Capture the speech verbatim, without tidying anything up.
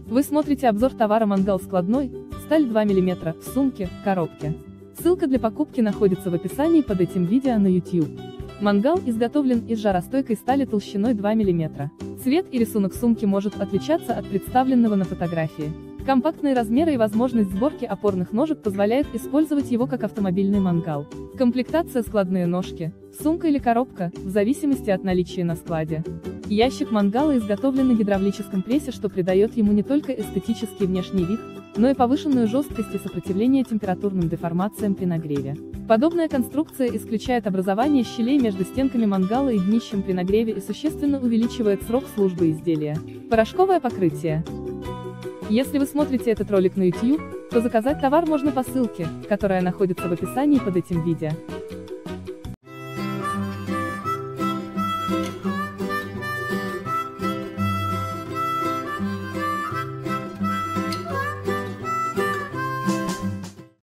Вы смотрите обзор товара мангал складной, сталь два миллиметра, в сумке, коробке. Ссылка для покупки находится в описании под этим видео на YouTube. Мангал изготовлен из жаростойкой стали толщиной два миллиметра. Цвет и рисунок сумки может отличаться от представленного на фотографии. Компактные размеры и возможность сборки опорных ножек позволяет использовать его как автомобильный мангал. Комплектация: складные ножки, сумка или коробка, в зависимости от наличия на складе. Ящик мангала изготовлен на гидравлическом прессе, что придает ему не только эстетический внешний вид, но и повышенную жесткость и сопротивление температурным деформациям при нагреве. Подобная конструкция исключает образование щелей между стенками мангала и днищем при нагреве и существенно увеличивает срок службы изделия. Порошковое покрытие. Если вы смотрите этот ролик на YouTube, то заказать товар можно по ссылке, которая находится в описании под этим видео.